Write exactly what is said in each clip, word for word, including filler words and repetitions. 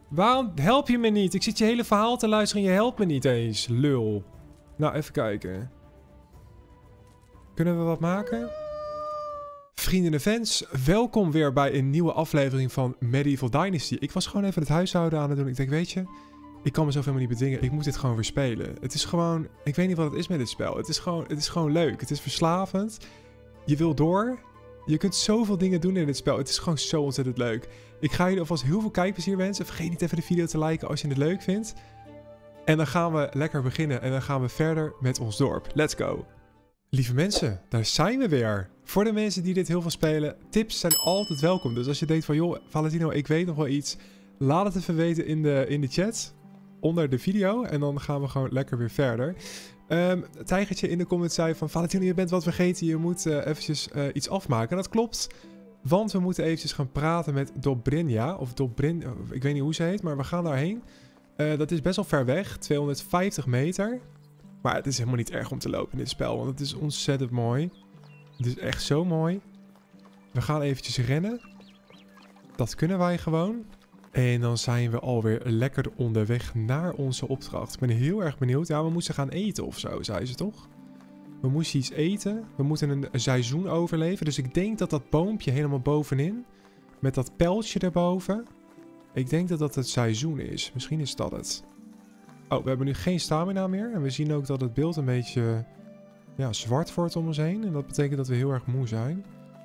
Waarom help je me niet? Ik zit je hele verhaal te luisteren en je helpt me niet eens. Lul. Nou, even kijken. Kunnen we wat maken? Vrienden en fans, welkom weer bij een nieuwe aflevering van Medieval Dynasty. Ik was gewoon even het huishouden aan het doen. Ik denk, weet je, ik kan mezelf helemaal niet bedwingen. Ik moet dit gewoon weer spelen. Het is gewoon, ik weet niet wat het is met dit spel. Het is gewoon, het is gewoon leuk. Het is verslavend. Je wil door. Je kunt zoveel dingen doen in dit spel. Het is gewoon zo ontzettend leuk. Ik ga jullie alvast heel veel kijkplezier wensen. Vergeet niet even de video te liken als je het leuk vindt. En dan gaan we lekker beginnen. En dan gaan we verder met ons dorp. Let's go. Lieve mensen, daar zijn we weer. Voor de mensen die dit heel veel spelen, tips zijn altijd welkom. Dus als je denkt van, joh, Valentino, ik weet nog wel iets. Laat het even weten in de, in de chat. Onder de video. En dan gaan we gewoon lekker weer verder. Um, Tijgertje in de comments zei van, Valentino, je bent wat vergeten. Je moet uh, eventjes uh, iets afmaken. En dat klopt. Want we moeten eventjes gaan praten met Dobrinja. Of Dobrin, ik weet niet hoe ze heet, maar we gaan daarheen. Uh, dat is best wel ver weg. tweehonderdvijftig meter. Maar het is helemaal niet erg om te lopen in dit spel. Want het is ontzettend mooi. Het is echt zo mooi. We gaan eventjes rennen. Dat kunnen wij gewoon. En dan zijn we alweer lekker onderweg naar onze opdracht. Ik ben heel erg benieuwd. Ja, we moesten gaan eten of zo, zei ze toch? We moesten iets eten. We moeten een, een seizoen overleven. Dus ik denk dat dat boompje helemaal bovenin, met dat pijltje erboven, ik denk dat dat het seizoen is. Misschien is dat het. Oh, we hebben nu geen stamina meer. En we zien ook dat het beeld een beetje, ja, zwart wordt om ons heen. En dat betekent dat we heel erg moe zijn.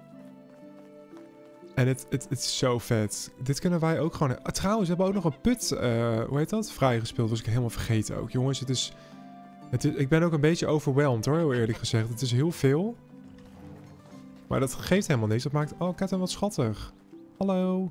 En het, het, het is zo vet. Dit kunnen wij ook gewoon... Ah, trouwens, we hebben ook nog een put, uh, hoe heet dat? Vrijgespeeld. Was ik helemaal vergeten ook. Jongens, het is, het is... Ik ben ook een beetje overwhelmed hoor, heel eerlijk gezegd. Het is heel veel. Maar dat geeft helemaal niks. Dat maakt... Oh, kijk dan wat schattig. Hallo.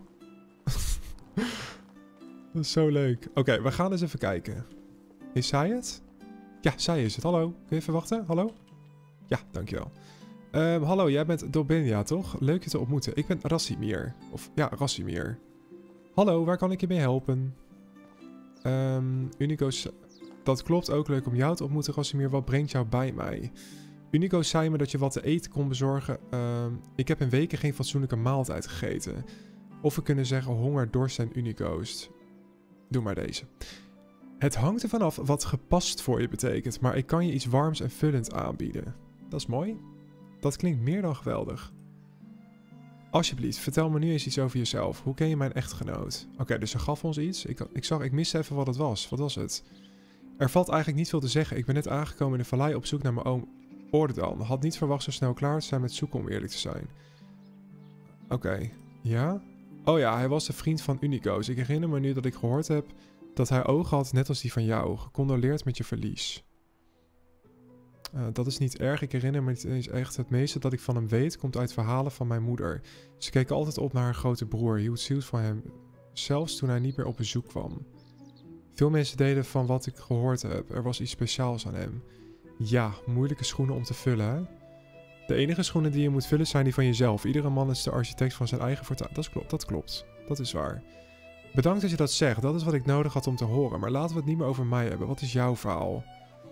Dat is zo leuk. Oké, okay, we gaan eens even kijken. Is zij het? Ja, zij is het. Hallo. Kun je even wachten? Hallo? Ja, dankjewel. Um, hallo, jij bent Dobrinja, toch? Leuk je te ontmoeten. Ik ben Rassimir. Of ja, Rassimir. Hallo, waar kan ik je mee helpen? Um, Unico's... Dat klopt, ook leuk om jou te ontmoeten, Rassimir. Wat brengt jou bij mij? Unico zei me dat je wat te eten kon bezorgen. Um, ik heb in weken geen fatsoenlijke maaltijd gegeten. Of we kunnen zeggen honger, dorst en Unico's. Doe maar deze. Het hangt ervan af wat gepast voor je betekent, maar ik kan je iets warms en vullend aanbieden. Dat is mooi. Dat klinkt meer dan geweldig. Alsjeblieft, vertel me nu eens iets over jezelf. Hoe ken je mijn echtgenoot? Oké, okay, dus ze gaf ons iets. Ik, ik zag, ik miste even wat het was. Wat was het? Er valt eigenlijk niet veel te zeggen. Ik ben net aangekomen in de vallei op zoek naar mijn oom Ordan. Had niet verwacht zo snel klaar te zijn met zoeken, om eerlijk te zijn. Oké, okay. Ja? Oh ja, hij was de vriend van Unico's. Ik herinner me nu dat ik gehoord heb dat hij ogen had net als die van jou. Gecondoleerd met je verlies. Uh, dat is niet erg, ik herinner me niet eens echt. Het meeste dat ik van hem weet komt uit verhalen van mijn moeder. Ze keek altijd op naar haar grote broer, hield ziels van hem, zelfs toen hij niet meer op bezoek kwam. Veel mensen deden van wat ik gehoord heb, er was iets speciaals aan hem. Ja, moeilijke schoenen om te vullen, hè? De enige schoenen die je moet vullen zijn die van jezelf. Iedere man is de architect van zijn eigen fortuin. Dat klopt, dat klopt. Dat is waar. Bedankt dat je dat zegt, dat is wat ik nodig had om te horen. Maar laten we het niet meer over mij hebben. Wat is jouw verhaal?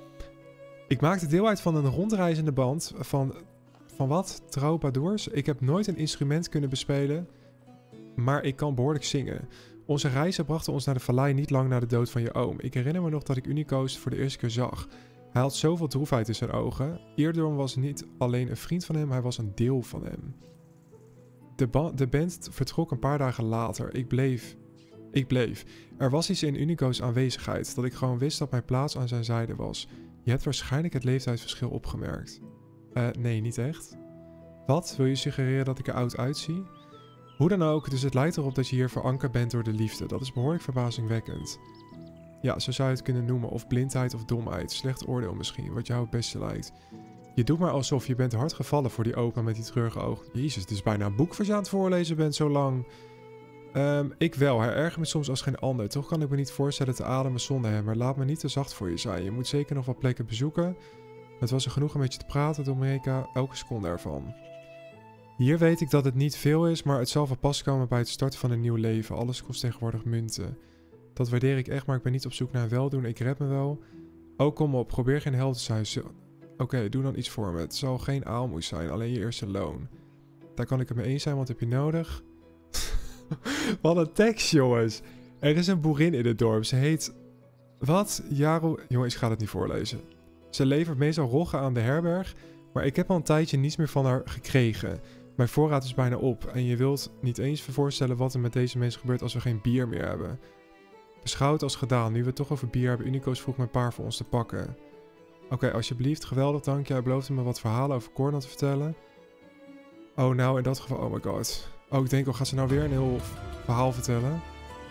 Ik maakte deel uit van een rondreizende band van... Van wat? Troubadours? Ik heb nooit een instrument kunnen bespelen, maar ik kan behoorlijk zingen. Onze reizen brachten ons naar de vallei niet lang na de dood van je oom. Ik herinner me nog dat ik Unico's voor de eerste keer zag. Hij had zoveel droefheid in zijn ogen. Eerdorm was niet alleen een vriend van hem, hij was een deel van hem. De, ba de band vertrok een paar dagen later. Ik bleef... Ik bleef. Er was iets in Unico's aanwezigheid, dat ik gewoon wist dat mijn plaats aan zijn zijde was. Je hebt waarschijnlijk het leeftijdsverschil opgemerkt. Uh, nee, niet echt. Wat? Wil je suggereren dat ik er oud uitzie? Hoe dan ook, dus het lijkt erop dat je hier verankerd bent door de liefde. Dat is behoorlijk verbazingwekkend. Ja, zo zou je het kunnen noemen. Of blindheid of domheid. Slecht oordeel misschien, wat jou het beste lijkt. Je doet maar alsof je bent hard gevallen voor die opa met die treurige oog. Jezus, het is bijna een boek voor je aan het voorlezen bent zo lang. Um, ik wel, hij ergert me soms als geen ander. Toch kan ik me niet voorstellen te ademen zonder hem. Maar laat me niet te zacht voor je zijn. Je moet zeker nog wat plekken bezoeken. Het was er genoeg om met je te praten, Dominica. Elke seconde ervan. Hier weet ik dat het niet veel is, maar het zal van pas komen bij het starten van een nieuw leven. Alles kost tegenwoordig munten. Dat waardeer ik echt, maar ik ben niet op zoek naar een weldoen. Ik red me wel. Oh, kom op, probeer geen held te zijn. Oké, okay, doe dan iets voor me. Het zal geen aalmoes zijn, alleen je eerste loon. Daar kan ik het mee eens zijn, wat heb je nodig? Wat een tekst, jongens. Er is een boerin in het dorp. Ze heet... Wat? Jaro... Jongens, ik ga het niet voorlezen. Ze levert meestal roggen aan de herberg, maar ik heb al een tijdje niets meer van haar gekregen. Mijn voorraad is bijna op en je wilt niet eens voorstellen wat er met deze mensen gebeurt als we geen bier meer hebben. Beschouwd als gedaan. Nu we het toch over bier hebben, Unico's vroeg mijn paar voor ons te pakken. Oké, okay, alsjeblieft. Geweldig, dank je. Hij beloofde me wat verhalen over Cornel te vertellen. Oh, nou, in dat geval... Oh my god. Oh, ik denk, oh, gaat ze nou weer een heel verhaal vertellen?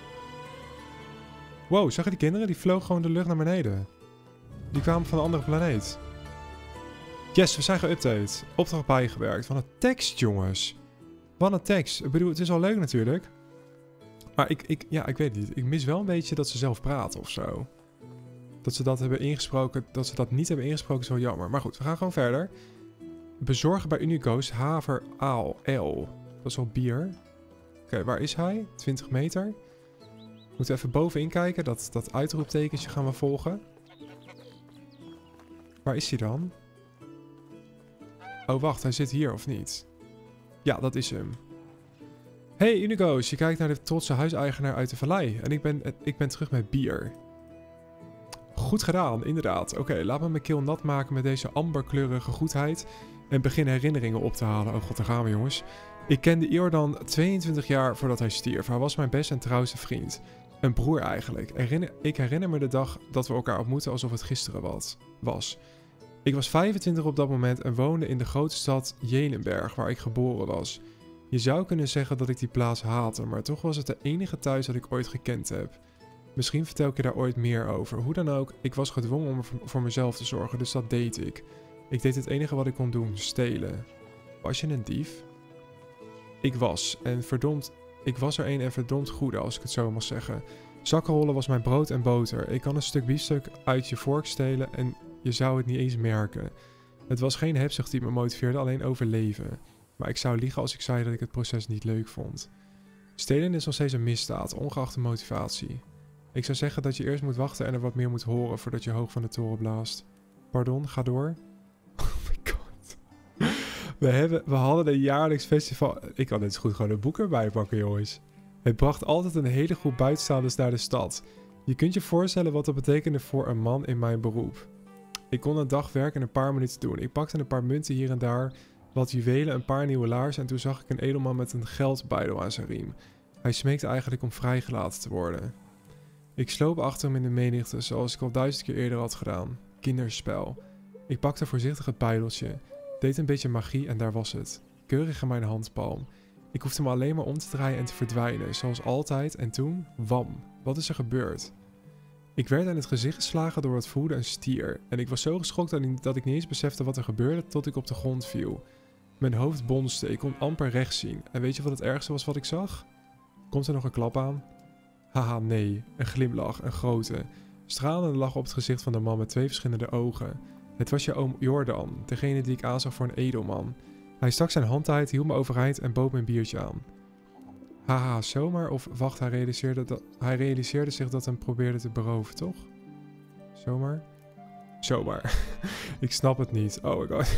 Wow, zag je die kinderen? Die vlogen gewoon de lucht naar beneden. Die kwamen van een andere planeet. Yes, we zijn geüpdate. Opdracht bijgewerkt. Wat een tekst, jongens. Wat een tekst. Ik bedoel, het is al leuk natuurlijk. Maar ik, ik, ja, ik weet niet. Ik mis wel een beetje dat ze zelf praten of zo. Dat ze dat hebben ingesproken. Dat ze dat niet hebben ingesproken is wel jammer. Maar goed, we gaan gewoon verder. Bezorgen bij Unico's haver aal L. Dat is wel bier. Oké, okay, waar is hij? twintig meter. We moeten even bovenin kijken. Dat, dat uitroeptekentje gaan we volgen. Waar is hij dan? Oh, wacht. Hij zit hier, of niet? Ja, dat is hem. Hey Unico's, je kijkt naar de trotse huiseigenaar uit de vallei. En ik ben, ik ben terug met bier. Goed gedaan, inderdaad. Oké, okay, laat me mijn keel nat maken met deze amberkleurige goedheid. En begin herinneringen op te halen. Oh god, daar gaan we, jongens. Ik kende Jordan tweeëntwintig jaar voordat hij stierf. Hij was mijn beste en trouwste vriend. Een broer eigenlijk. Herinner, ik herinner me de dag dat we elkaar ontmoetten alsof het gisteren wat was. Ik was vijfentwintig op dat moment en woonde in de grote stad Jelenberg, waar ik geboren was. Je zou kunnen zeggen dat ik die plaats haatte, maar toch was het de enige thuis dat ik ooit gekend heb. Misschien vertel ik je daar ooit meer over. Hoe dan ook, ik was gedwongen om voor mezelf te zorgen, dus dat deed ik. Ik deed het enige wat ik kon doen, stelen. Was je een dief? Ik was, en verdomd, ik was er een en verdomd goede, als ik het zo mag zeggen. Zakkenrollen was mijn brood en boter. Ik kan een stuk biefstuk uit je vork stelen en je zou het niet eens merken. Het was geen hebzucht die me motiveerde, alleen overleven. Maar ik zou liegen als ik zei dat ik het proces niet leuk vond. Stelen is nog steeds een misdaad, ongeacht de motivatie. Ik zou zeggen dat je eerst moet wachten en er wat meer moet horen voordat je hoog van de toren blaast. Pardon, ga door. Oh my god. We, hebben, we hadden een jaarlijks festival... Ik kan net zo goed gewoon een boek erbij pakken, jongens. Het bracht altijd een hele groep buitenstaanders naar de stad. Je kunt je voorstellen wat dat betekende voor een man in mijn beroep. Ik kon een dag werk in een paar minuten doen. Ik pakte een paar munten hier en daar, wat juwelen, een paar nieuwe laarzen en toen zag ik een edelman met een geldbuidel aan zijn riem. Hij smeekte eigenlijk om vrijgelaten te worden. Ik sloop achter hem in de menigte, zoals ik al duizend keer eerder had gedaan. Kinderspel. Ik pakte voorzichtig het buideltje, deed een beetje magie en daar was het. Keurig in mijn handpalm. Ik hoefde me alleen maar om te draaien en te verdwijnen, zoals altijd, en toen, wam, wat is er gebeurd? Ik werd aan het gezicht geslagen door wat voelde een stier, en ik was zo geschokt dat ik, dat ik niet eens besefte wat er gebeurde tot ik op de grond viel. Mijn hoofd bonste, ik kon amper rechts zien, en weet je wat het ergste was wat ik zag? Komt er nog een klap aan? Haha, nee, een glimlach, een grote. Stralende lach op het gezicht van de man met twee verschillende ogen. Het was je oom Jordan, degene die ik aanzag voor een edelman. Hij stak zijn hand uit, hield me overeind en bood me een biertje aan. Haha, zomaar? Of wacht, hij realiseerde, dat, hij realiseerde zich dat hem probeerde te beroven, toch? Zomaar? Zomaar. Ik snap het niet. Oh my god.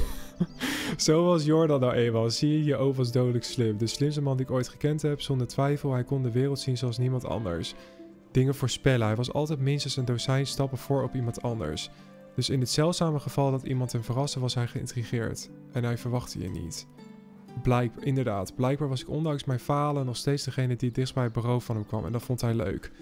Zo was Jordan nou eenmaal. Zie je, je oom was dodelijk slim. De slimste man die ik ooit gekend heb, zonder twijfel. Hij kon de wereld zien zoals niemand anders. Dingen voorspellen. Hij was altijd minstens een dozijn stappen voor op iemand anders. Dus in het zeldzame geval dat iemand hem verraste, was hij geïntrigeerd. En hij verwachtte je niet. Blijk, inderdaad, blijkbaar was ik ondanks mijn falen nog steeds degene die het dichtst bij het beroof van hem kwam. En dat vond hij leuk.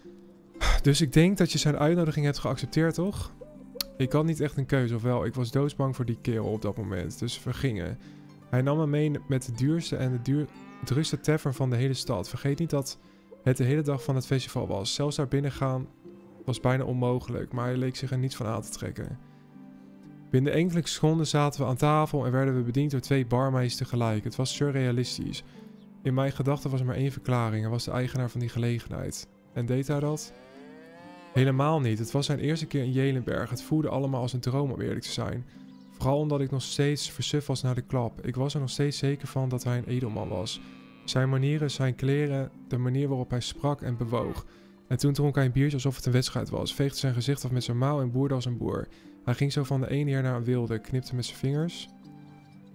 Dus ik denk dat je zijn uitnodiging hebt geaccepteerd, toch? Ik had niet echt een keuze, ofwel, ik was doodsbang voor die kerel op dat moment. Dus we gingen. Hij nam me mee met de duurste en de duur, drukste tavern van de hele stad. Vergeet niet dat het de hele dag van het festival was. Zelfs daar binnen gaan was bijna onmogelijk, maar hij leek zich er niets van aan te trekken. Binnen enkele seconden zaten we aan tafel en werden we bediend door twee barmaids tegelijk. Het was surrealistisch. In mijn gedachten was er maar één verklaring. Hij was de eigenaar van die gelegenheid. En deed hij dat? Helemaal niet. Het was zijn eerste keer in Jelenberg. Het voelde allemaal als een droom om eerlijk te zijn. Vooral omdat ik nog steeds versuf was naar de klap. Ik was er nog steeds zeker van dat hij een edelman was. Zijn manieren, zijn kleren, de manier waarop hij sprak en bewoog. En toen dronk hij een biertje alsof het een wedstrijd was. Veegde zijn gezicht af met zijn mouw en boerde als een boer. Hij ging zo van de ene heer naar een wilde, knipte met zijn vingers.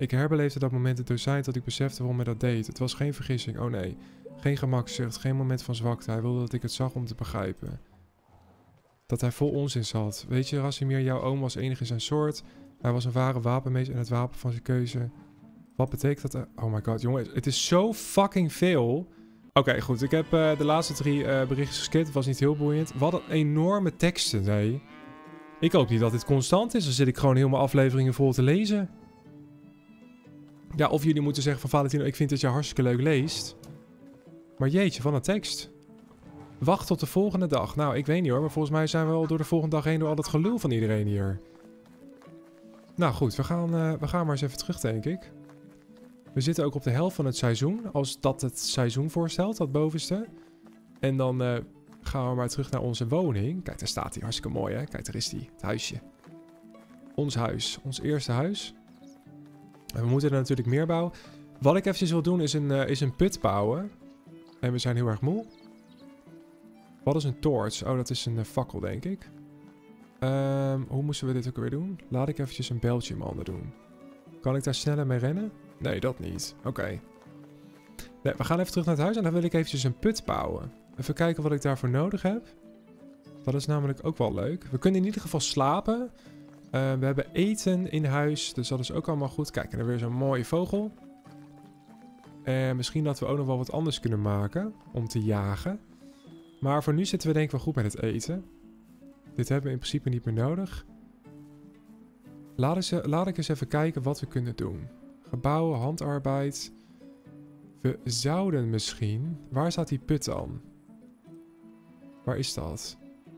Ik herbeleefde dat moment het dozijn dat ik besefte waarom hij dat deed. Het was geen vergissing, oh nee. Geen gemakzucht, geen moment van zwakte. Hij wilde dat ik het zag om te begrijpen. Dat hij vol onzin zat. Weet je, Rasimir, jouw oom was enig in zijn soort. Hij was een ware wapenmeester en het wapen van zijn keuze. Wat betekent dat? Oh my god, jongens. Het is zo fucking veel. Oké, okay, goed. Ik heb uh, de laatste drie uh, berichtjes geskipt. Het was niet heel boeiend. Wat een enorme teksten, nee. Ik hoop niet dat dit constant is. Dan zit ik gewoon helemaal afleveringen vol te lezen. Ja, of jullie moeten zeggen van Valentino, ik vind dat je hartstikke leuk leest. Maar jeetje, wat een tekst. Wacht tot de volgende dag. Nou, ik weet niet hoor, maar volgens mij zijn we al door de volgende dag heen door al het gelul van iedereen hier. Nou goed, we gaan, uh, we gaan maar eens even terug, denk ik. We zitten ook op de helft van het seizoen, als dat het seizoen voorstelt, dat bovenste. En dan uh, gaan we maar terug naar onze woning. Kijk, daar staat hij, hartstikke mooi hè. Kijk, daar is hij, het huisje. Ons huis, ons eerste huis. En we moeten er natuurlijk meer bouwen. Wat ik eventjes wil doen is een, uh, is een put bouwen. En we zijn heel erg moe. Wat is een torch? Oh, dat is een uh, fakkel, denk ik. Um, hoe moesten we dit ook weer doen? Laat ik eventjes een beltje in mijn handen doen. Kan ik daar sneller mee rennen? Nee, dat niet. Oké. Okay. Nee, we gaan even terug naar het huis en dan wil ik eventjes een put bouwen. Even kijken wat ik daarvoor nodig heb. Dat is namelijk ook wel leuk. We kunnen in ieder geval slapen. Uh, we hebben eten in huis, dus dat is ook allemaal goed. Kijk, en dan weer zo'n mooie vogel. En misschien dat we ook nog wel wat anders kunnen maken om te jagen. Maar voor nu zitten we denk ik wel goed met het eten. Dit hebben we in principe niet meer nodig. Laat, eens, laat ik eens even kijken wat we kunnen doen. Gebouwen, handarbeid. We zouden misschien... Waar staat die put dan? Waar is dat?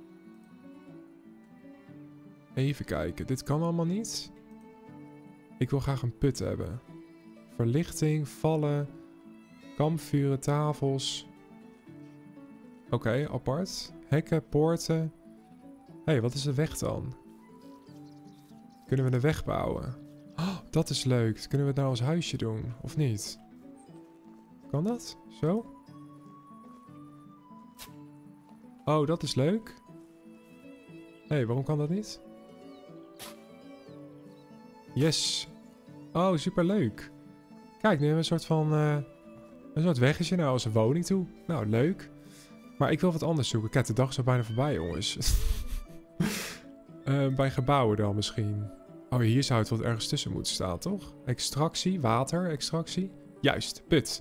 Even kijken. Dit kan allemaal niet. Ik wil graag een put hebben. Verlichting, vallen, kampvuren, tafels. Oké, okay, apart. Hekken, poorten. Hé, hey, wat is de weg dan? Kunnen we de weg bouwen? Oh, dat is leuk. Kunnen we het nou als huisje doen, of niet? Kan dat? Zo? Oh, dat is leuk. Hé, hey, waarom kan dat niet? Yes. Oh, superleuk. Kijk, nu hebben we een soort van... Uh, een soort weggetje naar onze woning toe. Nou, leuk. Maar ik wil wat anders zoeken. Kijk, de dag is al bijna voorbij, jongens. uh, bij gebouwen dan misschien. Oh, hier zou het wat ergens tussen moeten staan, toch? Extractie, water, extractie. Juist, put.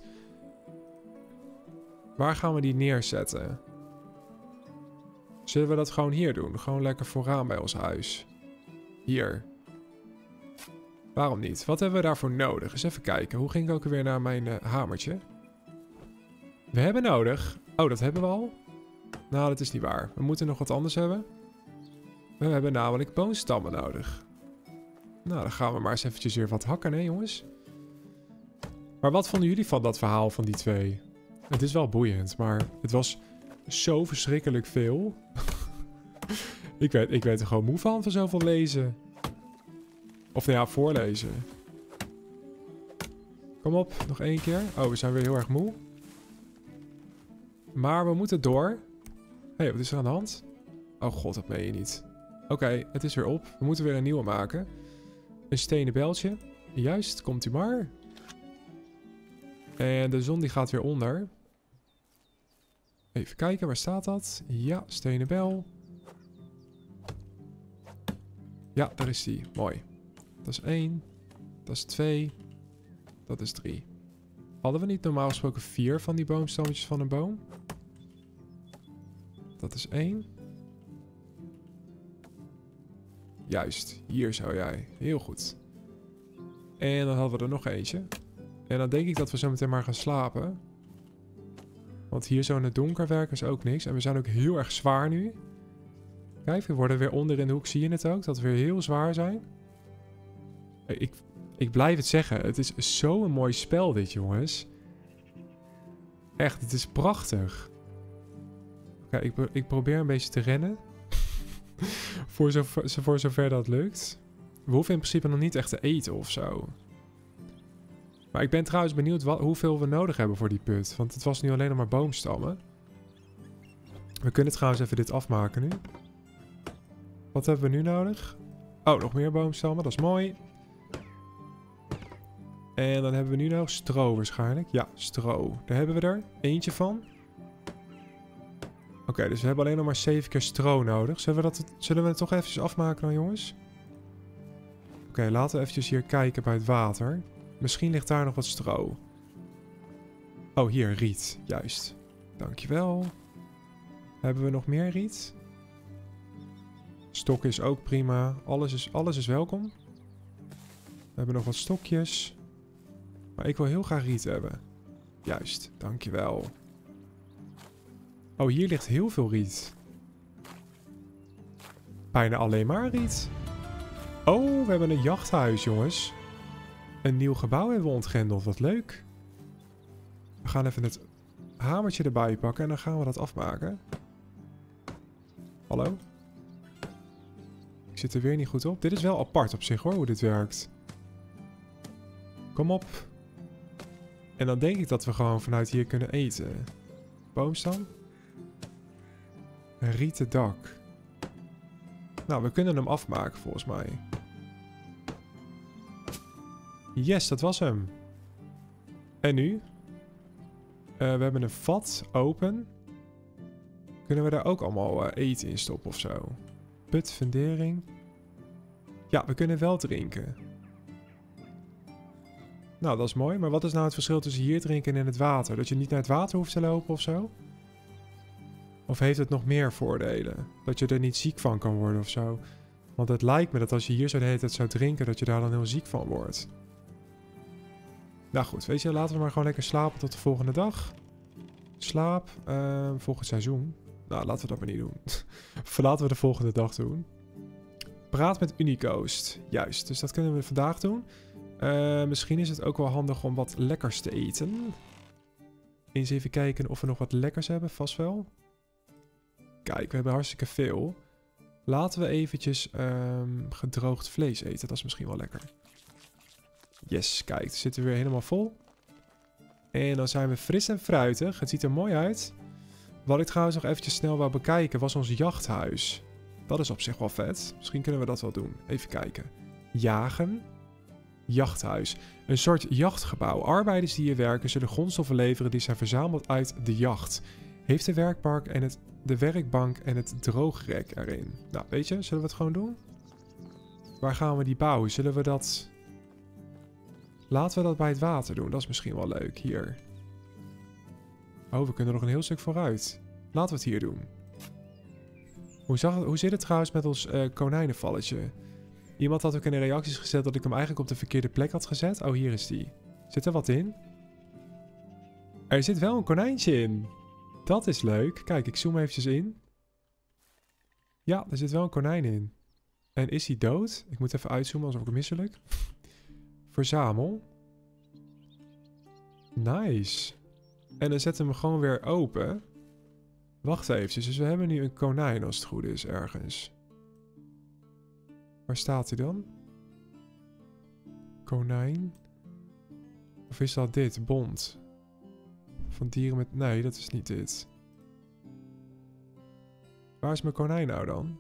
Waar gaan we die neerzetten? Zullen we dat gewoon hier doen? Gewoon lekker vooraan bij ons huis. Hier. Waarom niet? Wat hebben we daarvoor nodig? Eens even kijken. Hoe ging ik ook weer naar mijn uh, hamertje? We hebben nodig... Oh, dat hebben we al? Nou, dat is niet waar. We moeten nog wat anders hebben. We hebben namelijk boomstammen nodig. Nou, dan gaan we maar eens eventjes weer wat hakken, hè jongens? Maar wat vonden jullie van dat verhaal van die twee? Het is wel boeiend, maar het was zo verschrikkelijk veel. ik, weet, ik weet er gewoon moe van, van zoveel lezen. Of nou ja, voorlezen. Kom op, nog één keer. Oh, we zijn weer heel erg moe. Maar we moeten door. Hé, hey, wat is er aan de hand? Oh god, dat meen je niet. Oké, okay, het is weer op. We moeten weer een nieuwe maken. Een stenen bijltje. Juist, komt u maar. En de zon die gaat weer onder. Even kijken, waar staat dat? Ja, stenen bijl. Ja, daar is die. Mooi. Dat is één. Dat is twee. Dat is drie. Hadden we niet normaal gesproken vier van die boomstammetjes van een boom? Dat is één. Juist, hier zou jij. Heel goed. En dan hadden we er nog eentje. En dan denk ik dat we zo meteen maar gaan slapen. Want hier zo in het donker werken is ook niks. En we zijn ook heel erg zwaar nu. Kijk, we worden weer onder in de hoek. Zie je het ook? Dat we weer heel zwaar zijn. Ik, ik blijf het zeggen. Het is zo'n mooi spel dit, jongens. Echt, het is prachtig. Oké, ik, ik probeer een beetje te rennen. voor, zover, voor zover dat lukt. We hoeven in principe nog niet echt te eten of zo. Maar ik ben trouwens benieuwd wat, hoeveel we nodig hebben voor die put. Want het was nu alleen nog maar boomstammen. We kunnen trouwens even dit afmaken nu. Wat hebben we nu nodig? Oh, nog meer boomstammen. Dat is mooi. En dan hebben we nu nog stro waarschijnlijk. Ja, stro. Daar hebben we er eentje van. Oké, okay, dus we hebben alleen nog maar zeven keer stro nodig. Zullen we, dat, zullen we het toch eventjes afmaken dan, jongens? Oké, okay, laten we eventjes hier kijken bij het water. Misschien ligt daar nog wat stro. Oh, hier, riet. Juist. Dankjewel. Hebben we nog meer riet? Stok is ook prima. Alles is, alles is welkom. We hebben nog wat stokjes. Maar ik wil heel graag riet hebben. Juist, dankjewel. Oh, hier ligt heel veel riet. Bijna alleen maar riet. Oh, we hebben een jachthuis, jongens. Een nieuw gebouw hebben we ontgrendeld. Wat leuk. We gaan even het hamertje erbij pakken en dan gaan we dat afmaken. Hallo? Ik zit er weer niet goed op. Dit is wel apart op zich hoor, hoe dit werkt. Kom op. En dan denk ik dat we gewoon vanuit hier kunnen eten. Boomstam. Een rieten dak. Nou, we kunnen hem afmaken volgens mij. Yes, dat was hem. En nu? Uh, we hebben een vat open. Kunnen we daar ook allemaal uh, eten in stoppen of zo? Put, fundering. Ja, we kunnen wel drinken. Nou, dat is mooi. Maar wat is nou het verschil tussen hier drinken en in het water? Dat je niet naar het water hoeft te lopen of zo? Of heeft het nog meer voordelen? Dat je er niet ziek van kan worden of zo? Want het lijkt me dat als je hier zo de hele tijd zou drinken, dat je daar dan heel ziek van wordt. Nou goed, weet je, laten we maar gewoon lekker slapen tot de volgende dag. Slaap, uh, volgend seizoen. Nou, laten we dat maar niet doen. Laten we de volgende dag doen. Praat met Unicoast. Juist, dus dat kunnen we vandaag doen. Uh, misschien is het ook wel handig om wat lekkers te eten. Eens even kijken of we nog wat lekkers hebben, vast wel. Kijk, we hebben hartstikke veel. Laten we eventjes um, gedroogd vlees eten. Dat is misschien wel lekker. Yes, kijk, dan zitten we weer helemaal vol. En dan zijn we fris en fruitig. Het ziet er mooi uit. Wat ik trouwens nog eventjes snel wou bekijken was ons jachthuis. Dat is op zich wel vet. Misschien kunnen we dat wel doen. Even kijken. Jagen. Jachthuis. Een soort jachtgebouw. Arbeiders die hier werken zullen grondstoffen leveren die zijn verzameld uit de jacht. Heeft de werkbank en het, de werkbank en het droogrek erin. Nou, weet je, zullen we het gewoon doen? Waar gaan we die bouwen? Zullen we dat... Laten we dat bij het water doen. Dat is misschien wel leuk. Hier. Oh, we kunnen nog een heel stuk vooruit. Laten we het hier doen. Hoe, zag het, hoe zit het trouwens met ons uh, konijnenvalletje? Iemand had ook in de reacties gezet dat ik hem eigenlijk op de verkeerde plek had gezet. Oh, hier is die. Zit er wat in? Er zit wel een konijntje in. Dat is leuk. Kijk, ik zoom eventjes in. Ja, er zit wel een konijn in. En is hij dood? Ik moet even uitzoomen, alsof ik hem misselijk. Verzamel. Nice. En dan zetten we hem gewoon weer open. Wacht even, dus we hebben nu een konijn als het goed is ergens. Waar staat hij dan? Konijn. Of is dat dit? Bond. Van dieren met... Nee, dat is niet dit. Waar is mijn konijn nou dan?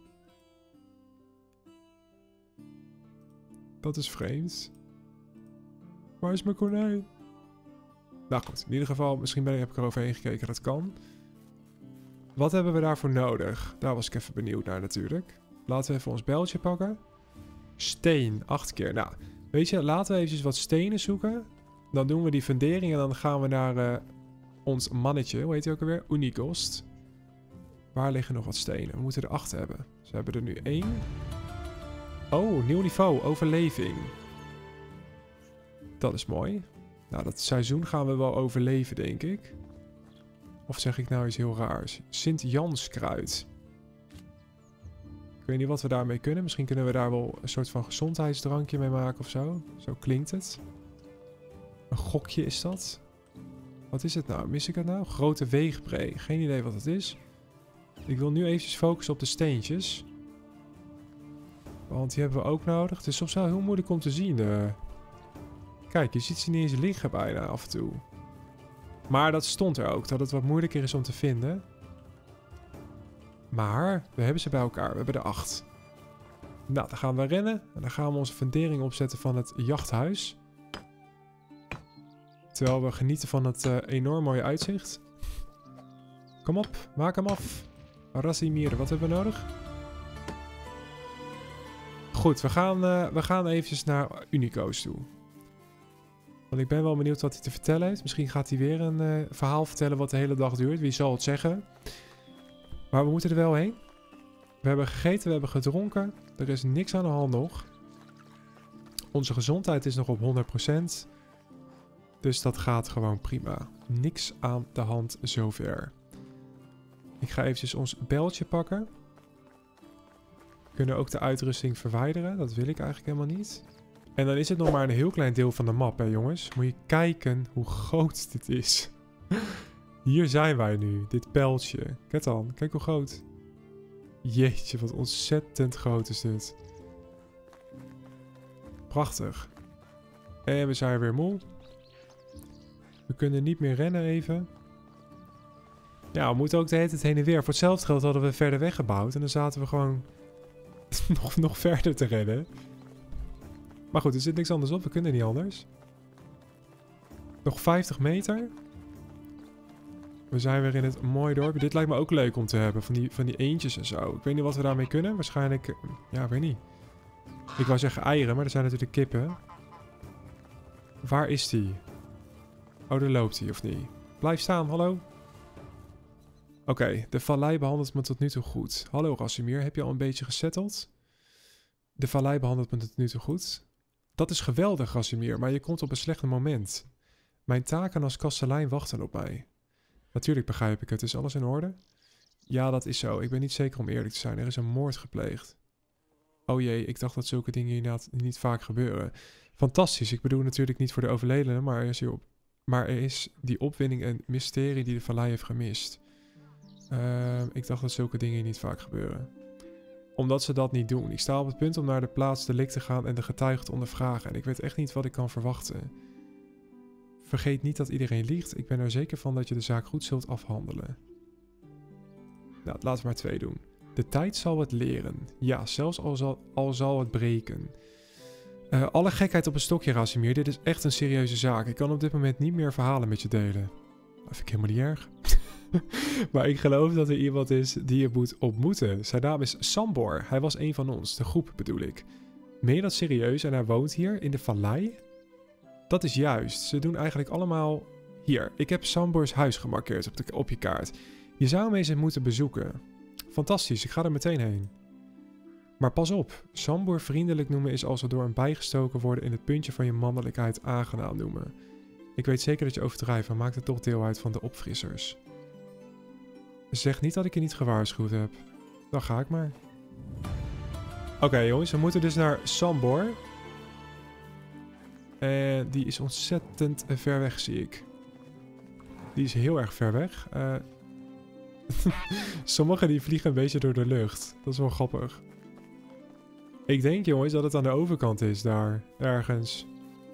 Dat is vreemd. Waar is mijn konijn? Nou goed, in ieder geval, misschien ben ik, heb ik er overheen gekeken, dat kan. Wat hebben we daarvoor nodig? Daar was ik even benieuwd naar natuurlijk. Laten we even ons bijltje pakken. Steen, acht keer. Nou, weet je, laten we eventjes wat stenen zoeken. Dan doen we die fundering en dan gaan we naar uh, ons mannetje. Hoe heet hij ook alweer? Unicoast. Waar liggen nog wat stenen? We moeten er acht hebben. Dus we hebben er nu één. Oh, nieuw niveau. Overleving. Dat is mooi. Nou, dat seizoen gaan we wel overleven, denk ik. Of zeg ik nou iets heel raars? Sint-Janskruid. Ik weet niet wat we daarmee kunnen. Misschien kunnen we daar wel een soort van gezondheidsdrankje mee maken of zo. Zo klinkt het. Een gokje is dat. Wat is het nou? Mis ik het nou? Grote weegbree. Geen idee wat het is. Ik wil nu eventjes focussen op de steentjes. Want die hebben we ook nodig. Het is soms wel heel moeilijk om te zien. Uh... Kijk, je ziet ze niet eens liggen bijna af en toe. Maar dat stond er ook. Dat het wat moeilijker is om te vinden. Maar we hebben ze bij elkaar. We hebben er acht. Nou, dan gaan we rennen. En dan gaan we onze fundering opzetten van het jachthuis. Terwijl we genieten van het uh, enorm mooie uitzicht. Kom op, maak hem af. Rasimir, wat hebben we nodig? Goed, we gaan, uh, we gaan eventjes naar Unico's toe. Want ik ben wel benieuwd wat hij te vertellen heeft. Misschien gaat hij weer een uh, verhaal vertellen wat de hele dag duurt. Wie zal het zeggen? Maar we moeten er wel heen. We hebben gegeten, we hebben gedronken. Er is niks aan de hand nog. Onze gezondheid is nog op honderd procent. Dus dat gaat gewoon prima. Niks aan de hand zover. Ik ga eventjes ons beltje pakken. We kunnen ook de uitrusting verwijderen. Dat wil ik eigenlijk helemaal niet. En dan is het nog maar een heel klein deel van de map, hè jongens. Moet je kijken hoe groot dit is. Hier zijn wij nu. Dit pijltje. Kijk dan. Kijk hoe groot. Jeetje, wat ontzettend groot is dit. Prachtig. En we zijn weer moe. We kunnen niet meer rennen even. Ja, we moeten ook de hele tijd heen en weer. Voor hetzelfde geld hadden we verder weggebouwd. En dan zaten we gewoon nog, nog verder te rennen. Maar goed, er zit niks anders op. We kunnen niet anders. Nog vijftig meter. We zijn weer in het mooie dorp. Dit lijkt me ook leuk om te hebben. Van die, van die eendjes en zo. Ik weet niet wat we daarmee kunnen. Waarschijnlijk... Ja, ik weet niet. Ik wou zeggen eieren, maar er zijn natuurlijk kippen. Waar is die? Oh, daar loopt hij of niet? Blijf staan, hallo. Oké, okay, de vallei behandelt me tot nu toe goed. Hallo Rasimir, heb je al een beetje gesetteld? De vallei behandelt me tot nu toe goed. Dat is geweldig, Rasimir, maar je komt op een slecht moment. Mijn taken als kastelein wachten op mij. Natuurlijk begrijp ik het. Is alles in orde? Ja, dat is zo. Ik ben niet zeker om eerlijk te zijn. Er is een moord gepleegd. Oh jee, ik dacht dat zulke dingen inderdaad niet vaak gebeuren. Fantastisch. Ik bedoel natuurlijk niet voor de overledenen, maar er is, op, maar er is die opwinding en mysterie die de vallei heeft gemist. Uh, ik dacht dat zulke dingen niet vaak gebeuren. Omdat ze dat niet doen. Ik sta op het punt om naar de plaats delict te gaan en de getuigen te ondervragen. En ik weet echt niet wat ik kan verwachten. Vergeet niet dat iedereen liegt. Ik ben er zeker van dat je de zaak goed zult afhandelen. Nou, laten we maar twee doen. De tijd zal het leren. Ja, zelfs al zal, al zal het breken. Uh, alle gekheid op een stokje, Rasimir. Dit is echt een serieuze zaak. Ik kan op dit moment niet meer verhalen met je delen. Dat vind ik helemaal niet erg. Maar ik geloof dat er iemand is die je moet ontmoeten. Zijn naam is Sambor. Hij was een van ons. De groep bedoel ik. Meen je dat serieus? En hij woont hier in de vallei? Dat is juist. Ze doen eigenlijk allemaal... Hier, ik heb Sambor's huis gemarkeerd op, de, op je kaart. Je zou hem eens moeten bezoeken. Fantastisch, ik ga er meteen heen. Maar pas op. Sambor vriendelijk noemen is als er door een bijgestoken worden in het puntje van je mannelijkheid aangenaam noemen. Ik weet zeker dat je overdrijft, maar maakt het toch deel uit van de opfrissers. Zeg niet dat ik je niet gewaarschuwd heb. Dan ga ik maar. Oké okay, jongens, we moeten dus naar Sambor. En die is ontzettend ver weg, zie ik. Die is heel erg ver weg. Uh, Sommigen die vliegen een beetje door de lucht. Dat is wel grappig. Ik denk jongens dat het aan de overkant is daar. Ergens.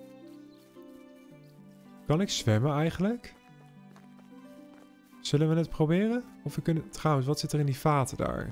Kan ik zwemmen eigenlijk? Zullen we het proberen? Of we kunnen... Trouwens, wat zit er in die vaten daar?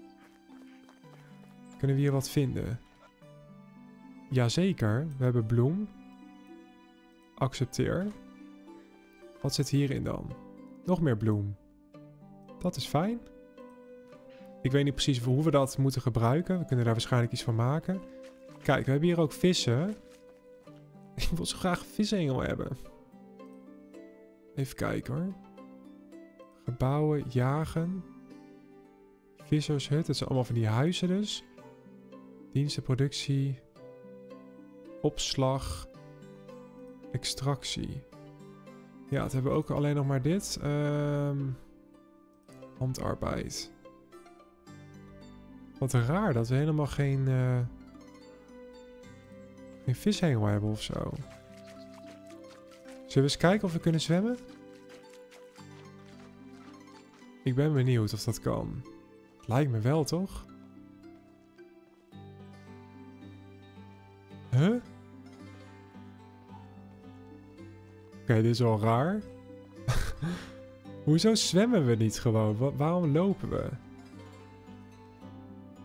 Kunnen we hier wat vinden? Jazeker. We hebben bloem. Accepteer. Wat zit hierin dan? Nog meer bloem. Dat is fijn. Ik weet niet precies hoe we dat moeten gebruiken. We kunnen daar waarschijnlijk iets van maken. Kijk, we hebben hier ook vissen. Ik wil zo graag een visengel hebben. Even kijken hoor. Gebouwen, jagen. Vissershut. Dat zijn allemaal van die huizen dus. Diensten, productie. Opslag. Extractie. Ja, het hebben we ook alleen nog maar dit. Um, handarbeid. Wat raar dat we helemaal geen, uh, geen vishengel hebben of zo. Zullen we eens kijken of we kunnen zwemmen? Ik ben benieuwd of dat kan. Lijkt me wel, toch? Huh? Oké, okay, dit is wel raar. Hoezo zwemmen we niet gewoon? Wa- waarom lopen we?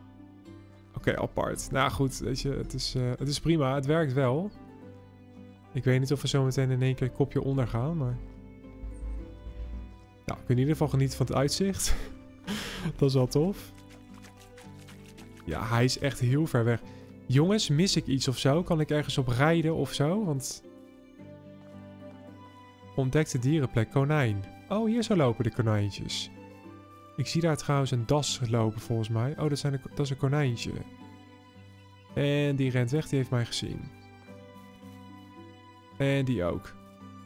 Oké, okay, apart. Nou goed, weet je, het is, uh, het is prima. Het werkt wel. Ik weet niet of we zo meteen in één keer het kopje onder gaan, maar... Nou, ik kan in ieder geval genieten van het uitzicht. Dat is wel tof. Ja, hij is echt heel ver weg. Jongens, mis ik iets of zo? Kan ik ergens op rijden of zo? Want... Ontdekte dierenplek, konijn. Oh, hier zo lopen de konijntjes. Ik zie daar trouwens een das lopen volgens mij. Oh, dat, zijn de, dat is een konijntje. En die rent weg, die heeft mij gezien. En die ook.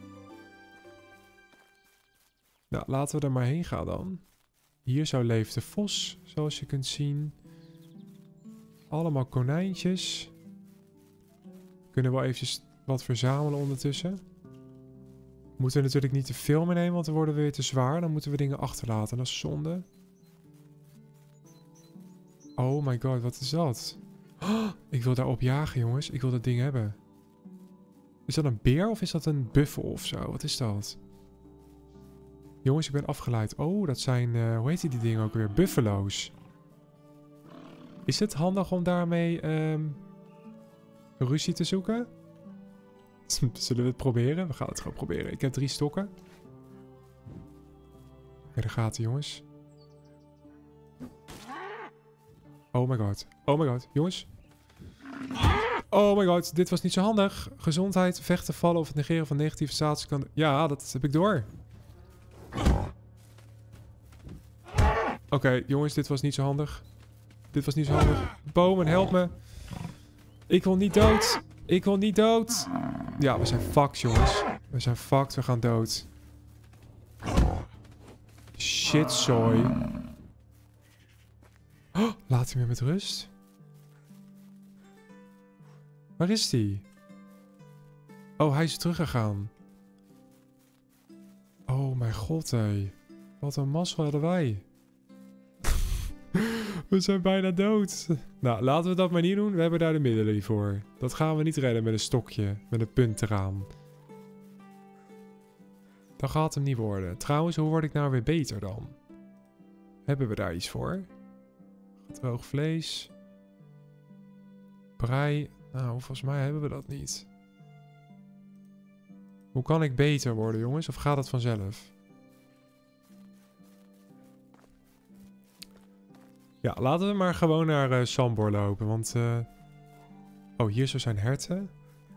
Nou, laten we er maar heen gaan dan. Hier zo leeft de vos, zoals je kunt zien. Allemaal konijntjes. Kunnen we wel eventjes wat verzamelen ondertussen. Moeten we natuurlijk niet te veel meenemen, want dan worden we weer te zwaar. Dan moeten we dingen achterlaten, dat is zonde. Oh my god, wat is dat? Oh, ik wil daarop jagen, jongens. Ik wil dat ding hebben. Is dat een beer of is dat een buffel of zo? Wat is dat? Jongens, ik ben afgeleid. Oh, dat zijn, uh, hoe heet die dingen ook weer? Buffalo's. Is het handig om daarmee um, ruzie te zoeken? Zullen we het proberen? We gaan het gewoon proberen. Ik heb drie stokken. Oké, daar gaat hij, jongens. Oh my god. Oh my god. Jongens. Oh my god. Dit was niet zo handig. Gezondheid, vechten, vallen of het negeren van negatieve status kan... Ja, dat heb ik door. Oké, okay, jongens. Dit was niet zo handig. Dit was niet zo handig. Bomen, help me. Ik wil niet dood. Ik wil niet dood. Ja, we zijn fucked, jongens. We zijn fucked. We gaan dood. Shit, zooi. Oh, laat hem weer met rust. Waar is die? Oh, hij is teruggegaan. Oh mijn god, hé. Wat een mazzel hadden wij. We zijn bijna dood. Nou, laten we dat maar niet doen. We hebben daar de middelen voor. Dat gaan we niet redden met een stokje. Met een punt eraan. Dat gaat hem niet worden. Trouwens, hoe word ik nou weer beter dan? Hebben we daar iets voor? Droog vlees. Brei. Nou, volgens mij hebben we dat niet. Hoe kan ik beter worden, jongens? Of gaat het vanzelf? Ja, laten we maar gewoon naar uh, Sambor lopen, want... Uh... Oh, hier zo zijn herten.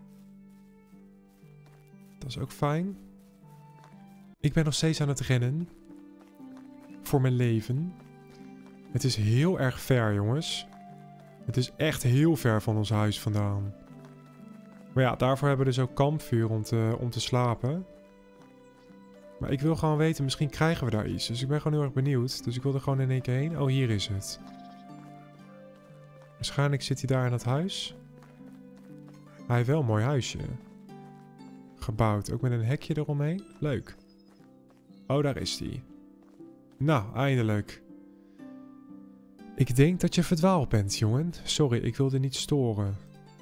Dat is ook fijn. Ik ben nog steeds aan het rennen. Voor mijn leven. Het is heel erg ver, jongens. Het is echt heel ver van ons huis vandaan. Maar ja, daarvoor hebben we dus ook kampvuur om te, om te slapen. Maar ik wil gewoon weten, misschien krijgen we daar iets. Dus ik ben gewoon heel erg benieuwd. Dus ik wil er gewoon in één keer heen. Oh, hier is het. Waarschijnlijk zit hij daar in dat huis. Hij heeft wel een mooi huisje. Gebouwd. Ook met een hekje eromheen. Leuk. Oh, daar is hij. Nou, eindelijk. Ik denk dat je verdwaald bent, jongen. Sorry, ik wilde niet storen.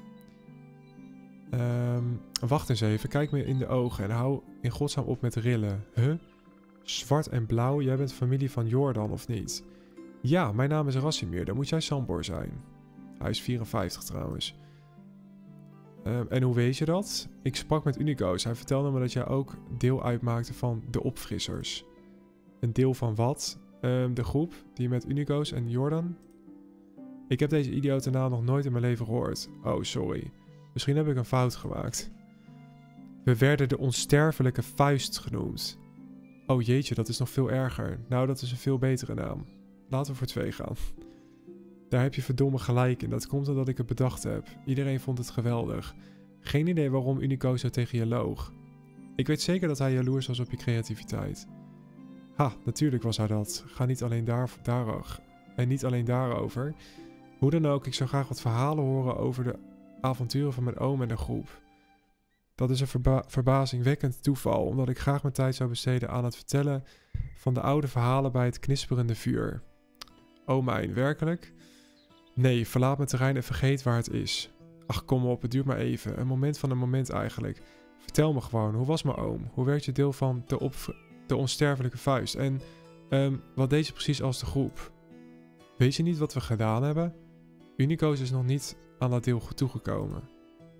Um, wacht eens even. Kijk me in de ogen en hou in godsnaam op met rillen. Huh? Zwart en blauw? Jij bent familie van Jordan, of niet? Ja, mijn naam is Rassimir. Dan moet jij Sambor zijn. Hij is vierenvijftig trouwens. Um, en hoe weet je dat? Ik sprak met Unico's. Hij vertelde me dat jij ook deel uitmaakte van de opfrissers. Een deel van wat? Um, de groep die met Unico's en Jordan? Ik heb deze idiote naam nog nooit in mijn leven gehoord. Oh, sorry. Misschien heb ik een fout gemaakt. We werden de onsterfelijke vuist genoemd. Oh jeetje, dat is nog veel erger. Nou, dat is een veel betere naam. Laten we voor twee gaan. Daar heb je verdomme gelijk in. Dat komt omdat ik het bedacht heb. Iedereen vond het geweldig. Geen idee waarom Unico zo tegen je loog. Ik weet zeker dat hij jaloers was op je creativiteit. Ha, natuurlijk was hij dat. Ga niet alleen daar, daar en niet alleen daarover. Hoe dan ook, ik zou graag wat verhalen horen over de avonturen van mijn oom en de groep. Dat is een verba verbazingwekkend toeval, omdat ik graag mijn tijd zou besteden aan het vertellen van de oude verhalen bij het knisperende vuur. Oh mijn, werkelijk? Nee, verlaat mijn terrein en vergeet waar het is. Ach, kom op, het duurt maar even. Een moment van een moment eigenlijk. Vertel me gewoon, hoe was mijn oom? Hoe werd je deel van de, op de onsterfelijke vuist? En um, wat deed je precies als de groep? Weet je niet wat we gedaan hebben? Unico's is nog niet aan dat deel toegekomen.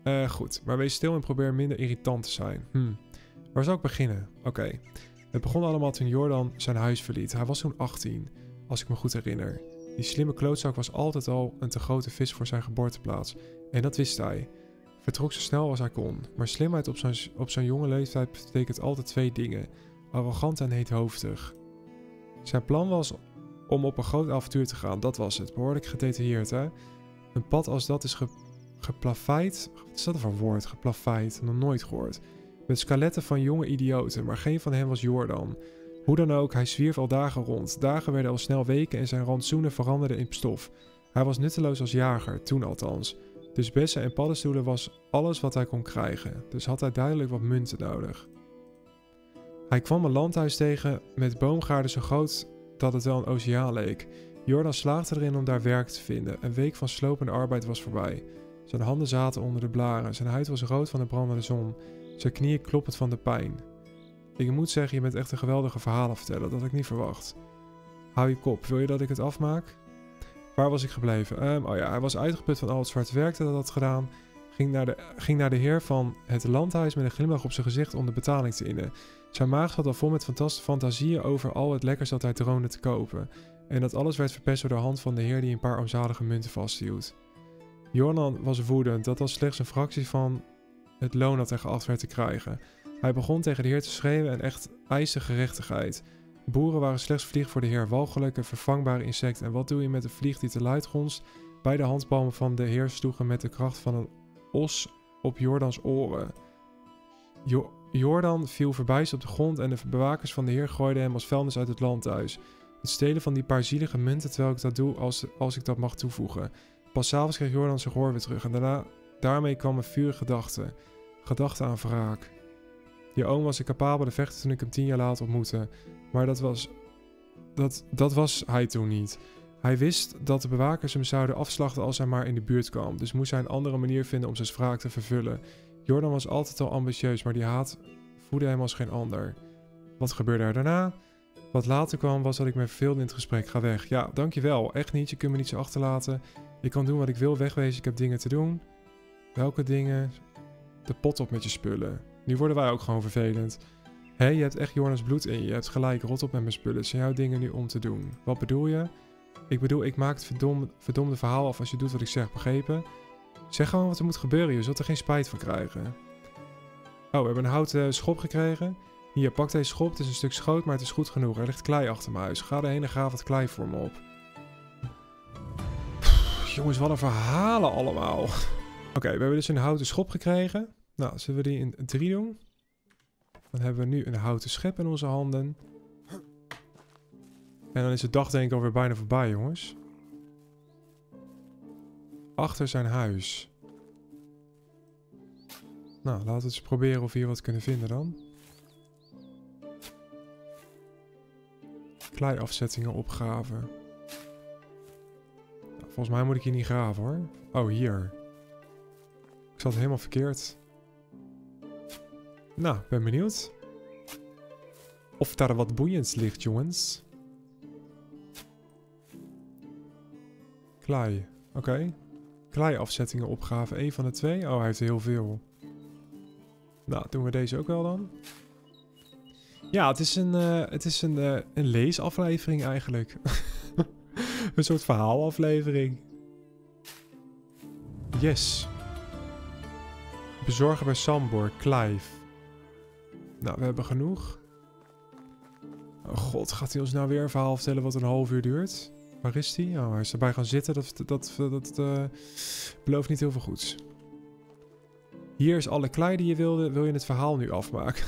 Uh, goed, maar wees stil en probeer minder irritant te zijn. Hm. Waar zou ik beginnen? Oké. Okay. Het begon allemaal toen Jordan zijn huis verliet. Hij was toen achttien, als ik me goed herinner. Die slimme klootzak was altijd al een te grote vis voor zijn geboorteplaats. En dat wist hij. Vertrok zo snel als hij kon. Maar slimheid op zo'n, op zo'n jonge leeftijd betekent altijd twee dingen. Arrogant en heethoofdig. Zijn plan was om op een groot avontuur te gaan. Dat was het. Behoorlijk gedetailleerd, hè? Een pad als dat is ge, geplaveid. Wat is dat voor woord? Geplaveid. Nog nooit gehoord. Met skeletten van jonge idioten. Maar geen van hen was Jordan. Hoe dan ook, hij zwierf al dagen rond. Dagen werden al snel weken en zijn rantsoenen veranderden in stof. Hij was nutteloos als jager, toen althans. Dus bessen en paddenstoelen was alles wat hij kon krijgen. Dus had hij duidelijk wat munten nodig. Hij kwam een landhuis tegen met boomgaarden zo groot dat het wel een oceaan leek. Jordan slaagde erin om daar werk te vinden. Een week van slopende arbeid was voorbij. Zijn handen zaten onder de blaren. Zijn huid was rood van de brandende zon. Zijn knieën kloppend van de pijn. Ik moet zeggen, je bent echt een geweldige verhalen vertellen. Dat had ik niet verwacht. Hou je kop. Wil je dat ik het afmaak? Waar was ik gebleven? Um, oh ja, hij was uitgeput van al het zwarte werk dat hij had gedaan. Ging naar, de, ging naar de heer van het landhuis met een glimlach op zijn gezicht om de betaling te innen. Zijn maag zat al vol met fantastische fantasieën over al het lekkers dat hij droomde te kopen. En dat alles werd verpest door de hand van de heer die een paar armzalige munten vasthield. Jordan was woedend. Dat was slechts een fractie van het loon dat hij geacht werd te krijgen. Hij begon tegen de heer te schreeuwen en echt eiste gerechtigheid. Boeren waren slechts vlieg voor de heer, walgelijke, vervangbare insecten. En wat doe je met een vlieg die te luid gonst? Beide handpalmen van de heer sloegen met de kracht van een os op Jordans oren. Jo- Jordan viel verbijsterd op de grond en de bewakers van de heer gooiden hem als vuilnis uit het landhuis. Het stelen van die paar zielige munten terwijl ik dat doe als, als ik dat mag toevoegen. Pas 's avonds kreeg Jordan zijn gehoor weer terug en daarna, daarmee kwam een vurige gedachte. Gedachte aan wraak. Je oom was een capabele vechter toen ik hem tien jaar later ontmoette. Maar dat was, dat, dat was hij toen niet. Hij wist dat de bewakers hem zouden afslachten als hij maar in de buurt kwam. Dus moest hij een andere manier vinden om zijn wraak te vervullen. Jordan was altijd al ambitieus, maar die haat voedde hem als geen ander. Wat gebeurde er daarna? Wat later kwam was dat ik me verveelde in het gesprek. Ga weg. Ja, dankjewel. Echt niet. Je kunt me niet zo achterlaten. Ik kan doen wat ik wil. Wegwezen. Ik heb dingen te doen. Welke dingen? De pot op met je spullen. Nu worden wij ook gewoon vervelend. Hé, je hebt echt Jordans bloed in je. Je hebt gelijk, rot op met mijn spullen. Het zijn jouw dingen nu om te doen. Wat bedoel je? Ik bedoel, ik maak het verdom, verdomde verhaal af als je doet wat ik zeg, begrepen? Zeg gewoon wat er moet gebeuren, je zult er geen spijt van krijgen. Oh, we hebben een houten schop gekregen. Hier, pak deze schop. Het is een stuk schoot, maar het is goed genoeg. Er ligt klei achter mijn huis. Ga erheen en graaf wat klei voor me op. Pff, jongens, wat een verhalen allemaal. Oké, okay, we hebben dus een houten schop gekregen. Nou, zullen we die in drie doen? Dan hebben we nu een houten schep in onze handen. En dan is de dag denk ik alweer bijna voorbij, jongens. Achter zijn huis. Nou, laten we eens proberen of we hier wat kunnen vinden dan. Kleiafzettingen opgraven. Nou, volgens mij moet ik hier niet graven hoor. Oh, hier. Ik zat helemaal verkeerd. Nou, ben benieuwd. Of daar wat boeiends ligt, jongens. Klei. Oké. Okay. Kleiafzettingen opgraven. Eén van de twee. Oh, hij heeft er heel veel. Nou, doen we deze ook wel dan. Ja, het is een, uh, het is een, uh, een leesaflevering eigenlijk. Een soort verhaalaflevering. Yes. Bezorgen bij Sambor. Clive. Nou, we hebben genoeg. Oh god, gaat hij ons nou weer een verhaal vertellen wat een half uur duurt? Waar is hij? Oh, hij is erbij gaan zitten. Dat, dat, dat, dat uh, belooft niet heel veel goeds. Hier is alle klei die je wilde. Wil je het verhaal nu afmaken?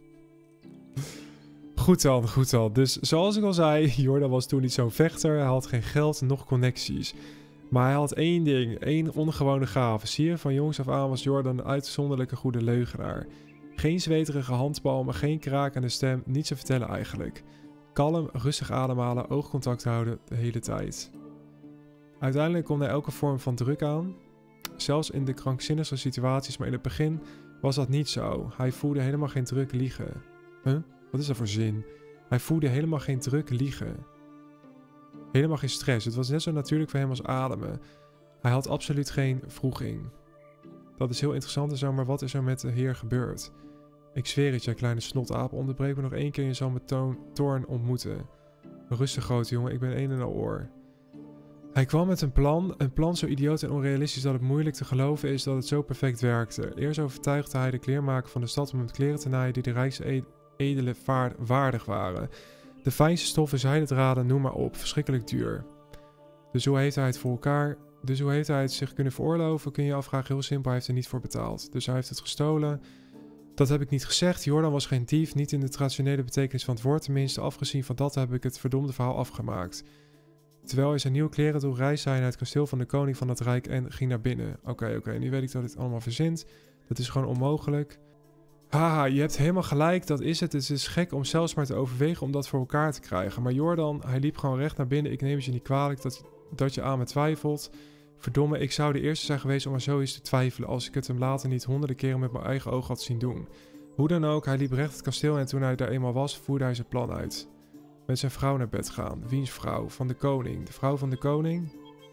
Goed dan, goed dan. Dus zoals ik al zei, Jordan was toen niet zo'n vechter. Hij had geen geld, nog connecties. Maar hij had één ding, één ongewone gave. Zie je, van jongs af aan was Jordan een uitzonderlijke goede leugenaar. Geen zweterige handpalmen, geen kraak aan de stem, niets te vertellen eigenlijk. Kalm, rustig ademhalen, oogcontact houden de hele tijd. Uiteindelijk kon hij elke vorm van druk aan. Zelfs in de krankzinnigste situaties, maar in het begin was dat niet zo. Hij voelde helemaal geen druk liegen. Huh? Wat is dat voor zin? Hij voelde helemaal geen druk liegen. Helemaal geen stress. Het was net zo natuurlijk voor hem als ademen. Hij had absoluut geen wroeging. Dat is heel interessant en zo, maar wat is er met de heer gebeurd? Ik zweer het, jij kleine snotaap, onderbreek me nog één keer en je zal me toon, Toorn ontmoeten. Rustig, grote jongen, ik ben een en al oor. Hij kwam met een plan, een plan zo idioot en onrealistisch dat het moeilijk te geloven is dat het zo perfect werkte. Eerst overtuigde hij de kleermaker van de stad om hem kleren te naaien die de rijkste edele vaard waardig waren. De fijnste stoffen, zijdendraden, noem maar op, verschrikkelijk duur. Dus hoe heeft hij het voor elkaar? Dus hoe heeft hij het zich kunnen veroorloven? Kun je je afvragen, heel simpel, hij heeft er niet voor betaald. Dus hij heeft het gestolen. Dat heb ik niet gezegd. Jordan was geen dief, niet in de traditionele betekenis van het woord. Tenminste, afgezien van dat heb ik het verdomde verhaal afgemaakt. Terwijl hij zijn nieuwe kleren droeg, reisde hij naar het kasteel van de koning van het rijk en ging naar binnen. Oké, okay, oké, okay, nu weet ik dat dit allemaal verzint. Dat is gewoon onmogelijk. Haha, je hebt helemaal gelijk, dat is het. Het is gek om zelfs maar te overwegen om dat voor elkaar te krijgen. Maar Jordan, hij liep gewoon recht naar binnen. Ik neem het je niet kwalijk dat, dat je aan me twijfelt. Verdomme, ik zou de eerste zijn geweest om er zoiets te twijfelen als ik het hem later niet honderden keren met mijn eigen ogen had zien doen. Hoe dan ook, hij liep recht het kasteel en toen hij daar eenmaal was, voerde hij zijn plan uit. Met zijn vrouw naar bed gaan. Wiens vrouw? Van de koning. De vrouw van de koning?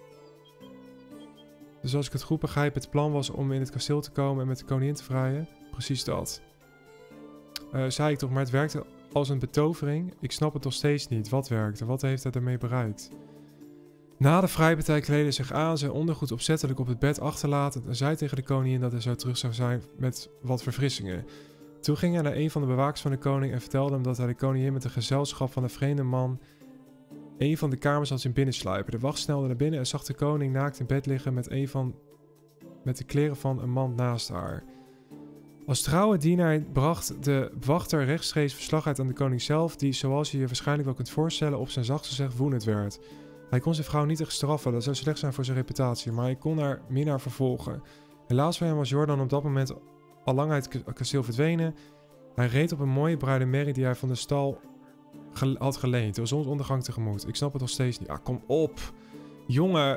Dus als ik het goed begrijp, het plan was om in het kasteel te komen en met de koningin te vrijen. Precies dat. Uh, zei ik toch, maar het werkte als een betovering. Ik snap het nog steeds niet. Wat werkte? Wat heeft hij daarmee bereikt? Na de vrijpartij kleedde zich aan, zijn ondergoed opzettelijk op het bed achterlatend en zei tegen de koningin dat hij zo terug zou zijn met wat verfrissingen. Toen ging hij naar een van de bewakers van de koning en vertelde hem dat hij de koningin met een gezelschap van een vreemde man een van de kamers had zien binnensluipen. De wacht snelde naar binnen en zag de koning naakt in bed liggen met, een van, met de kleren van een man naast haar. Als trouwe dienaar bracht de wachter rechtstreeks verslag uit aan de koning zelf, die, zoals je je waarschijnlijk wel kunt voorstellen, op zijn zachtst gezegd woedend werd. Hij kon zijn vrouw niet echt straffen, dat zou slecht zijn voor zijn reputatie, maar hij kon haar minnaar vervolgen. Helaas voor hem was Jordan op dat moment al lang uit het kasteel verdwenen. Hij reed op een mooie bruine merrie die hij van de stal ge had geleend. De zonsondergang tegemoet. Ik snap het nog steeds niet. Ah, kom op. Jongen.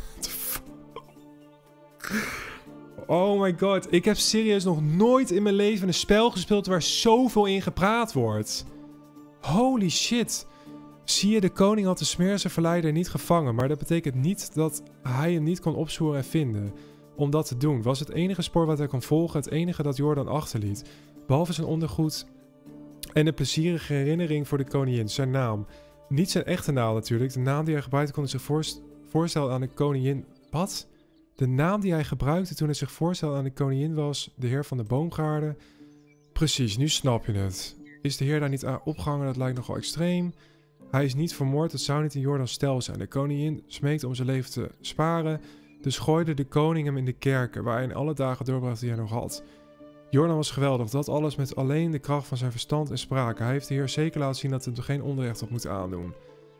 Oh my god. Ik heb serieus nog nooit in mijn leven een spel gespeeld waar zoveel in gepraat wordt. Holy shit. Zie je, de koning had de smeerse verleider niet gevangen. Maar dat betekent niet dat hij hem niet kon opsporen en vinden. Om dat te doen was het enige spoor wat hij kon volgen, het enige dat Jordan achterliet. Behalve zijn ondergoed en een plezierige herinnering voor de koningin, zijn naam. Niet zijn echte naam natuurlijk, de naam die hij gebruikte kon hij zich voorst voorstellen aan de koningin. Wat? De naam die hij gebruikte toen hij zich voorstelde aan de koningin was de heer van de boomgaarden. Precies, nu snap je het. Is de heer daar niet aan opgehangen? Dat lijkt nogal extreem. Hij is niet vermoord, dat zou niet in Jordans stijl zijn. De koningin smeekte om zijn leven te sparen. Dus gooide de koning hem in de kerken, waar hij in alle dagen doorbracht die hij nog had. Jordan was geweldig, dat alles met alleen de kracht van zijn verstand en spraak. Hij heeft de heer zeker laten zien dat hij hem geen onrecht had moeten aandoen.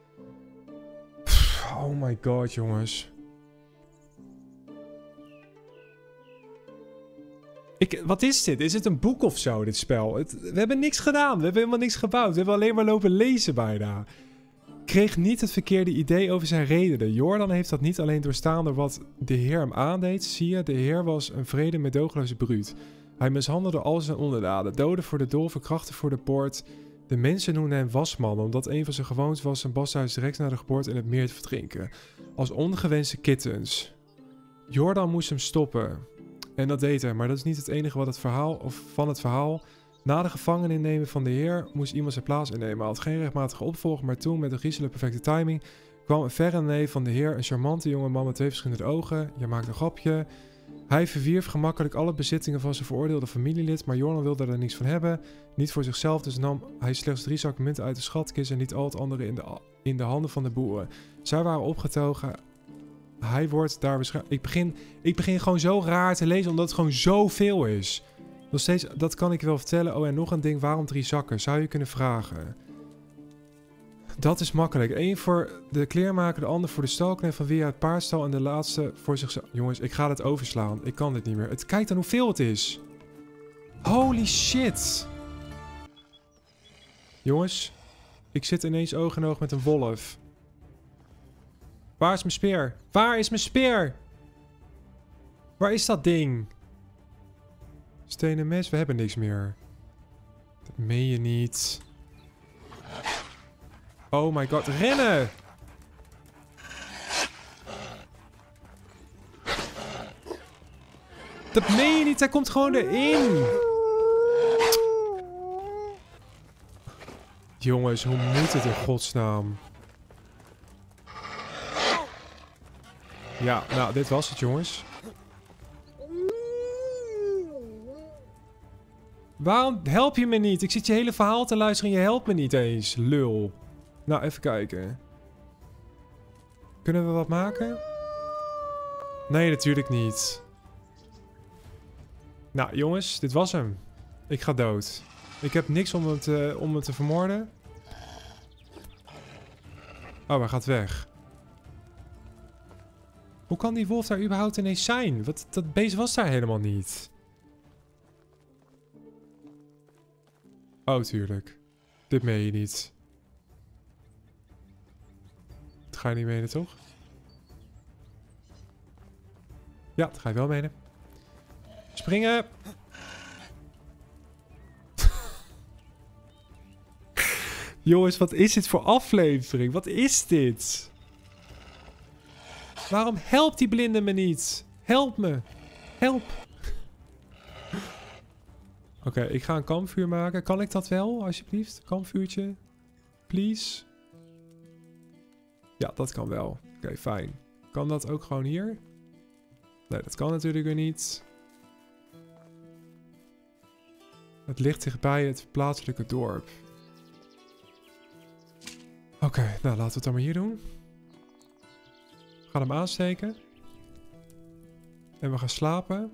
Pff, oh my god, jongens. Ik, wat is dit? Is het een boek of zo, dit spel? Het, we hebben niks gedaan, we hebben helemaal niks gebouwd. We hebben alleen maar lopen lezen bijna. Kreeg niet het verkeerde idee over zijn redenen. Jordan heeft dat niet alleen doorstaan door wat de heer hem aandeed. Zie je, de heer was een vrede meedogenloze bruut. Hij mishandelde al zijn onderdanen, doden voor de dol, verkrachten voor de poort. De mensen noemden hem wasman, omdat een van zijn gewoontes was zijn basthuis direct na de geboorte in het meer te verdrinken. Als ongewenste kittens. Jordan moest hem stoppen. En dat deed hij, maar dat is niet het enige wat het verhaal, of van het verhaal. Na de gevangeninnemen van de heer moest iemand zijn plaats innemen. Hij had geen rechtmatige opvolger, maar toen met een griezelig perfecte timing kwam een verre neef van de heer, een charmante jonge man met twee verschillende ogen. Je maakt een grapje. Hij verwierf gemakkelijk alle bezittingen van zijn veroordeelde familielid, maar Jordan wilde er niets van hebben. Niet voor zichzelf, dus nam hij slechts drie zakken munten uit de schatkist en liet al het andere in de, in de handen van de boeren. Zij waren opgetogen. Hij wordt daar waarschijnlijk... Ik begin, ik begin gewoon zo raar te lezen, omdat het gewoon zoveel is. Nog steeds, dat kan ik wel vertellen. Oh, en nog een ding, waarom drie zakken? Zou je kunnen vragen. Dat is makkelijk. Eén voor de kleermaker, de ander voor de stalknecht van wie hij het paard stal en de laatste voor zichzelf. Jongens, ik ga het overslaan. Ik kan dit niet meer. Het, kijk dan hoeveel het is. Holy shit. Jongens, ik zit ineens oog in oog met een wolf. Waar is mijn speer? Waar is mijn speer? Waar is dat ding? Stenen mes, we hebben niks meer. Dat meen je niet. Oh my god, rennen! Dat meen je niet, hij komt gewoon erin. Jongens, hoe moet het in godsnaam? Ja, nou, dit was het, jongens. Waarom help je me niet? Ik zit je hele verhaal te luisteren en je helpt me niet eens. Lul. Nou, even kijken. Kunnen we wat maken? Nee, natuurlijk niet. Nou, jongens, dit was hem. Ik ga dood. Ik heb niks om hem te, om hem te vermoorden. Oh, hij gaat weg. Hoe kan die wolf daar überhaupt ineens zijn? Wat, dat beest was daar helemaal niet. Oh, tuurlijk. Dit meen je niet. Dat ga je niet menen, toch? Ja, dat ga je wel menen. Springen! Jongens, wat is dit voor aflevering? Wat is dit? Waarom helpt die blinde me niet? Help me. Help. Oké, okay, ik ga een kampvuur maken. Kan ik dat wel, alsjeblieft? Kampvuurtje. Please. Ja, dat kan wel. Oké, okay, fijn. Kan dat ook gewoon hier? Nee, dat kan natuurlijk weer niet. Het ligt dichtbij het plaatselijke dorp. Oké, okay, nou laten we het dan maar hier doen. We gaan hem aansteken. En we gaan slapen.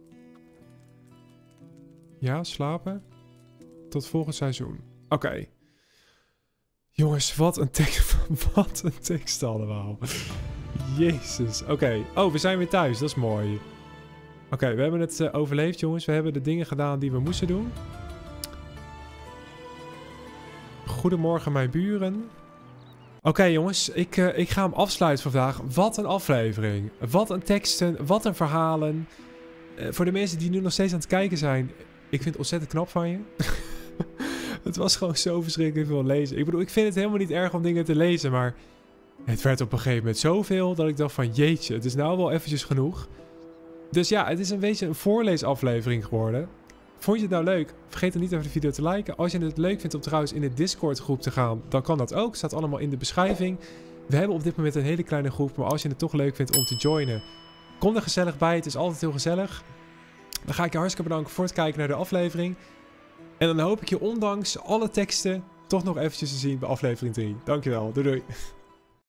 Ja, slapen. Tot volgend seizoen. Oké. Okay. Jongens, wat een tekst. Wat een tekst allemaal. Jezus. Oké. Okay. Oh, we zijn weer thuis. Dat is mooi. Oké, okay, we hebben het uh, overleefd, jongens. We hebben de dingen gedaan die we moesten doen. Goedemorgen, mijn buren. Oké, okay, jongens. Ik, uh, ik ga hem afsluiten vandaag. Wat een aflevering. Wat een teksten. Wat een verhalen. Uh, voor de mensen die nu nog steeds aan het kijken zijn. Ik vind het ontzettend knap van je. Het was gewoon zo verschrikkelijk veel lezen. Ik bedoel, ik vind het helemaal niet erg om dingen te lezen. Maar het werd op een gegeven moment zoveel dat ik dacht van jeetje. Het is nou wel eventjes genoeg. Dus ja, het is een beetje een voorleesaflevering geworden. Vond je het nou leuk? Vergeet dan niet even de video te liken. Als je het leuk vindt om trouwens in de Discord groep te gaan, dan kan dat ook. Staat allemaal in de beschrijving. We hebben op dit moment een hele kleine groep. Maar als je het toch leuk vindt om te joinen, kom er gezellig bij. Het is altijd heel gezellig. Dan ga ik je hartstikke bedanken voor het kijken naar de aflevering. En dan hoop ik je ondanks alle teksten toch nog eventjes te zien bij aflevering drie. Dankjewel. Doei doei.